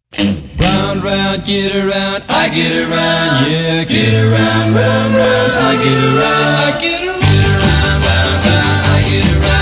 Round, round, get around, I get around, yeah, get around, round, round, I get around, I get around, round, round, I get around.